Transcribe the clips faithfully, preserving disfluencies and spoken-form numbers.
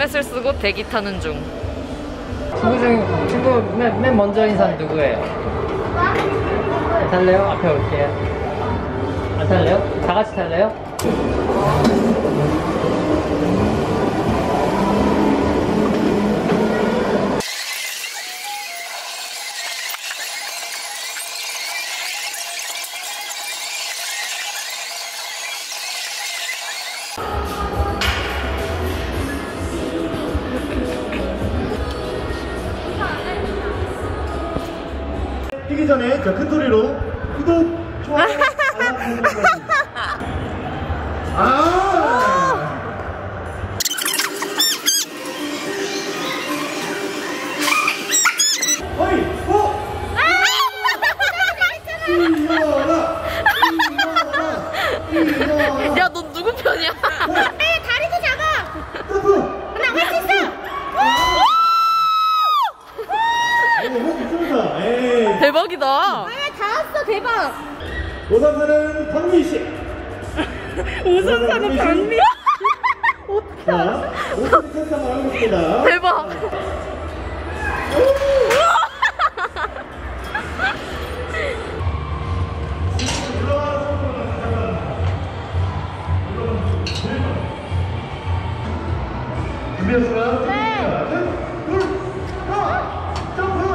헬멧을 쓰고 대기 타는 중. 친구 중 친구 맨, 맨 먼저 인사는 누구예요? 안 탈래요? 앞에 올게요. 안 탈래요? 다 같이 탈래요? 뛰기 전에 저 큰 소리로 구독, 좋아요, 알람 설정까지. 아! 어이, 어! 일어나! 일어나! 일어나! 야, 너 누구 편이야? 에이, 다리도 작아. 점프! 나 할 수 있어. 대박이다. 아, 다 왔어. 대박. 오산사는 박미 씨. 오산사는 박미? 자, 오산 센터 나가겠습니다. 대박. 준비했어요? 네. 하나, 둘, 하나, 점프!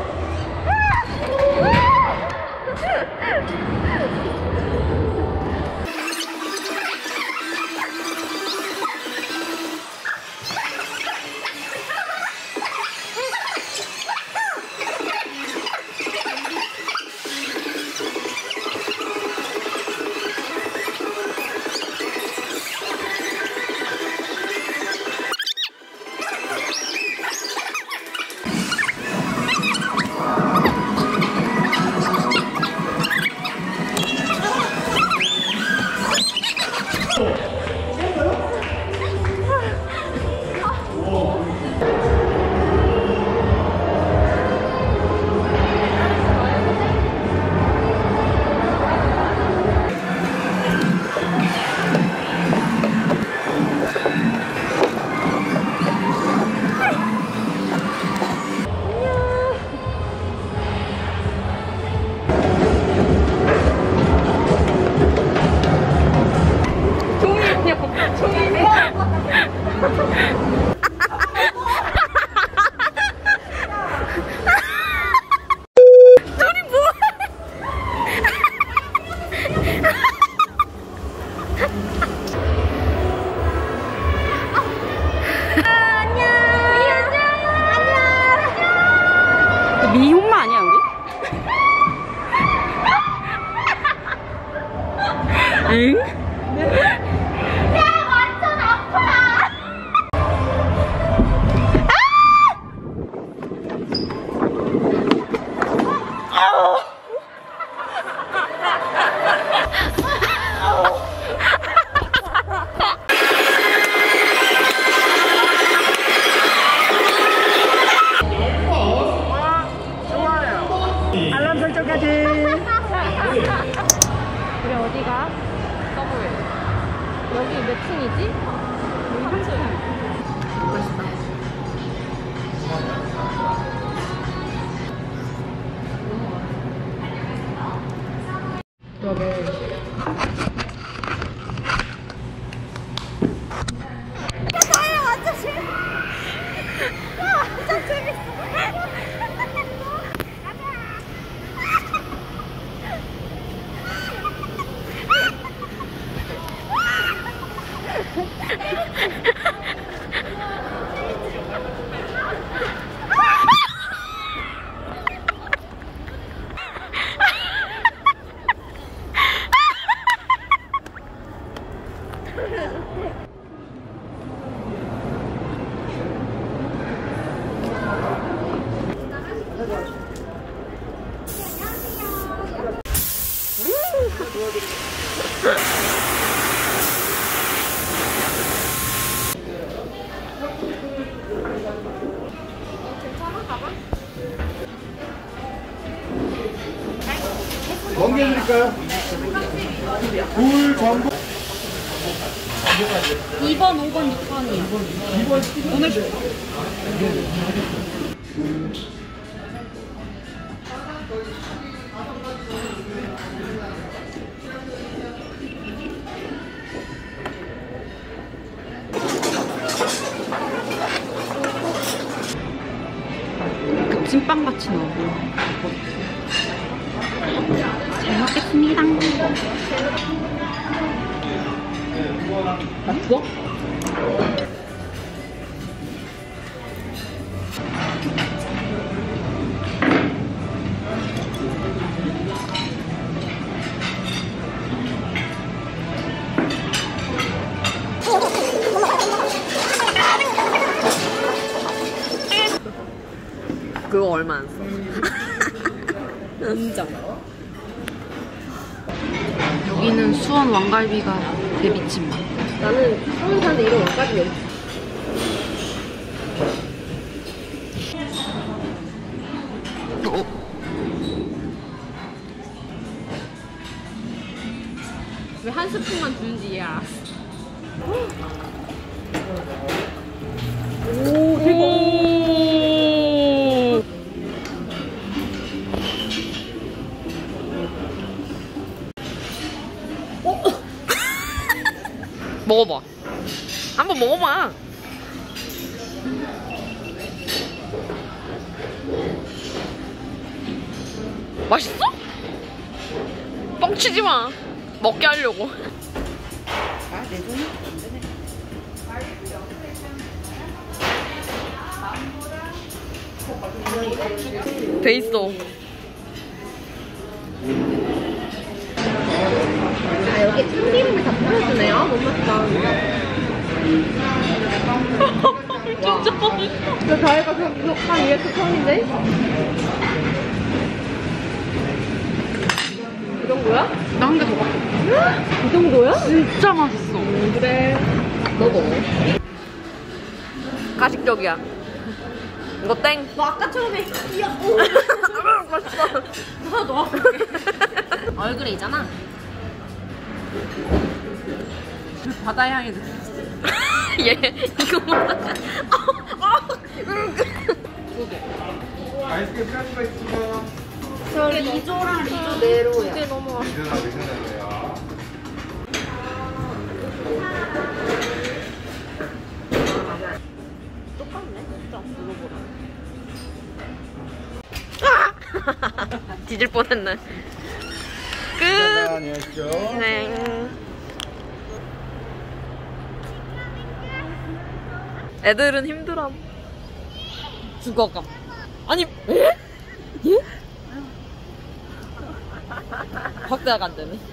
미혼마 아니야 우리? 응? 야, 완전 아파. 알람 설정까지. 우리 어디가? 서브웨이. 여기 몇 층이지? 삼 층. 야, 완전 재밌어. 야, 완전 재밌어. 뭔게 해드릴까요? 굴, 전복. 이 번, 오 번, 육 번이야. 오늘 그 찐빵같이 나오고. 잘 먹겠습니다. 맛있어? 그거 얼마 안 써. 인정. 여기는 수원 왕갈비가 대비친 맛. 나는 수원 사는데 이런 왕갈비 여기. 어. 왜 한 스푼만 주는지 이해 알았어. 오, 대박. 먹어봐. 한번 먹어봐. 맛있어? 뻥치지 마. 먹게 하려고. 아, 내 손이 안 되네. 돼 있어. 아, 여기 참기름을 다 뿌려주네요. 너무 맛있다. 진짜 맛있어. 저 저희가 한 이렇게 처음인데? 이 정도야? 나 한 개 더 갖고. 이 정도야? 진짜 맛있어. 그래. 너 먹어. 가식적이야. 이거 땡. 너 아까 처음에 이야, 오. 맛있어. 너 너. 얼굴에 있잖아. 바다의 향이 느껴졌어. 얘 이거 뭐야? 아이스크림 필요한 거 있으면 저 리조랑 리조 네로야. 이게 너무 맛있어. 이제는 안 되잖아요. 똑같네. 진짜 물어보라. 뒤질 뻔했네. 끝. 안녕하십시오. 네. 애들은 힘들어. 죽어감. 아니, 에? 예? 확대가 안 되네.